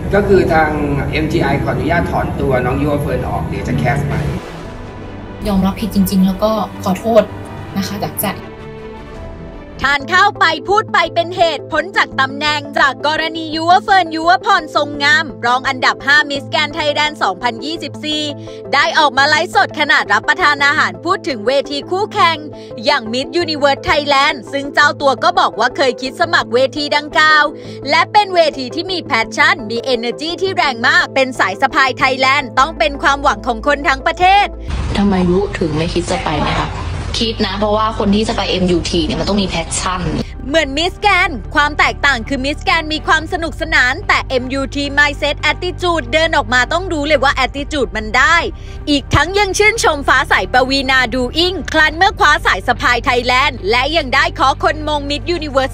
ก็คือทาง MGI ขออนุญาตถอนตัวน้องยูเฟิร์นออกเดี๋ยวจะแคสใหม่ยอมรับผิดจริงๆแล้วก็ขอโทษนะคะจากใจทานข้าวไปพูดไปเป็นเหตุพ้นจากตำแหน่งจากกรณียูเฟิร์นยูพรทรงงามรองอันดับ5มิสแกรนด์ไทยแลนด์ 2024 ได้ออกมาไลฟ์สดขณะรับประทานอาหารพูดถึงเวทีคู่แข่งอย่าง Miss Universe Thailand ซึ่งเจ้าตัวก็บอกว่าเคยคิดสมัครเวทีดังกล่าวและเป็นเวทีที่มีแพชชั่นมี energy ที่แรงมากเป็นสายสะพายไทยแลนด์ต้องเป็นความหวังของคนทั้งประเทศทำไมรู้ถึงไม่คิดจะไปไหมคะคิดนะเพราะว่าคนที่จะไป MUT เนี่ยมันต้องมีแพชชั่นเหมือนมิสแกรนด์ความแตกต่างคือมิสแกรนด์มีความสนุกสนานแต่ MUT Mindset Attitude เดินออกมาต้องรู้เลยว่า Attitude มันได้อีกทั้งยังชื่นชมฟ้าใสปวีณาดูอิงคลันเมื่อคว้าสายสะพายไทยแลนด์และยังได้ขอคนมง Miss Universe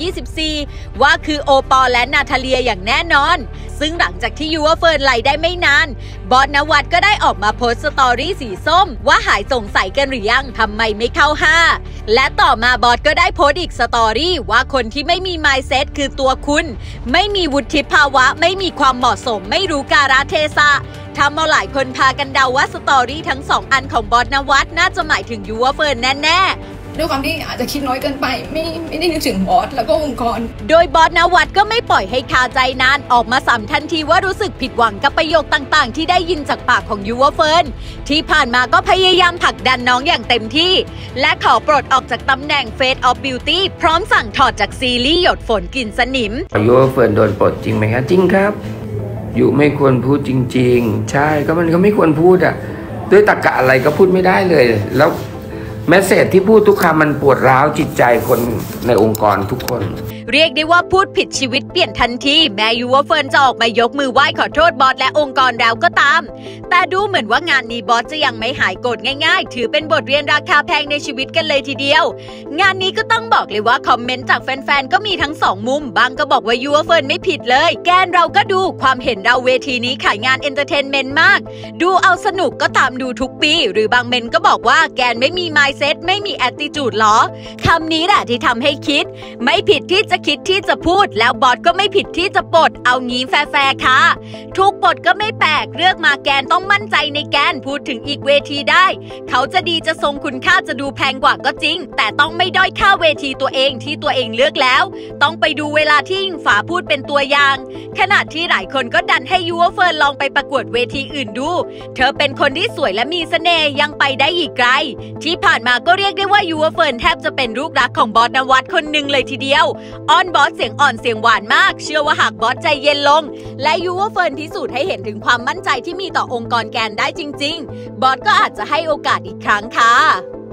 2024 ว่าคือโอปอลและนาทาเลียอย่างแน่นอนซึ่งหลังจากที่ยูเฟิร์นไล่ได้ไม่นานบอสนวัตก็ได้ออกมาโพสต์สตอรี่สีส้มว่าหายสงสัยกันหรือยังทำไมไม่เข้า5และต่อมาบอสก็ได้โพสต์อีกสตอรี่ว่าคนที่ไม่มี mindset คือตัวคุณไม่มีวุฒิภาวะไม่มีความเหมาะสมไม่รู้กาลเทศะทำเอาหลายคนพากันเดาว่าสตอรี่ทั้ง2อันของบอสนวัตน่าจะหมายถึงยูเฟิร์นแน่ๆด้วยความที่อาจจะคิดน้อยเกินไปไม่ได้นึกถึงบอสแล้วก็องค์กรโดยบอสนวัตก็ไม่ปล่อยให้คาใจนานออกมาซ้ำทันทีว่ารู้สึกผิดหวังกับประโยคต่างๆที่ได้ยินจากปากของยูเฟิร์นที่ผ่านมาก็พยายามผลักดันน้องอย่างเต็มที่และขอปลดออกจากตำแหน่ง Face of Beauty พร้อมสั่งถอดจากซีรีส์หยดฝนกลิ่นสนิมยูเฟิร์นโดนปลดจริงไหมครับจริงครับอยู่ไม่ควรพูดจริงๆใช่ก็มันก็ไม่ควรพูดอ่ะด้วยตรรกะอะไรก็พูดไม่ได้เลยแล้วแมสเสจที่พูดทุกคำมันปวดร้าวจิตใจคนในองค์กรทุกคนเรียกได้ว่าพูดผิดชีวิตเปลี่ยนทันทีแม้ยูเฟิร์นจะออกมายกมือไหว้ขอโทษบอสและองค์กรแล้วก็ตามแต่ดูเหมือนว่างานนี้บอสจะยังไม่หายโกรธง่ายๆถือเป็นบทเรียนราคาแพงในชีวิตกันเลยทีเดียวงานนี้ก็ต้องบอกเลยว่าคอมเมนต์จากแฟนๆก็มีทั้ง2มุมบางก็บอกว่ายูเฟิร์นไม่ผิดเลยแกนเราก็ดูความเห็นเราเวทีนี้ขายงานเอนเตอร์เทนเมนต์มากดูเอาสนุกก็ตามดูทุกปีหรือบางเมนก็บอกว่าแกนไม่มี mindset ไม่มี attitude หรอคำนี้แหละที่ทำให้คิดไม่ผิดที่จะคิดที่จะพูดแล้วบอสก็ไม่ผิดที่จะปลดเอางี้แฟร์ค่ะทุกปลดก็ไม่แปลกเลือกมาแกนต้องมั่นใจในแกนพูดถึงอีกเวทีได้เขาจะดีจะทรงคุณค่าจะดูแพงกว่าก็จริงแต่ต้องไม่ด้อยค่าเวทีตัวเองที่ตัวเองเลือกแล้วต้องไปดูเวลาที่อิงฟ้าพูดเป็นตัวอย่างขณะที่หลายคนก็ดันให้ยูเฟิร์นลองไปประกวดเวทีอื่นดูเธอเป็นคนที่สวยและมีเสน่ห์ยังไปได้อีกไกลที่ผ่านมาก็เรียกได้ว่ายูเฟิร์นแทบจะเป็นลูกรักของบอสนวัตคนหนึ่งเลยทีเดียวอ้อนบอสเสียงอ่อนเสียงหวานมากเชื่อว่าหากบอสใจเย็นลงและยูเฟิร์นพิสูจน์ให้เห็นถึงความมั่นใจที่มีต่อองค์กรแกนได้จริงๆบอสก็อาจจะให้โอกาสอีกครั้งค่ะ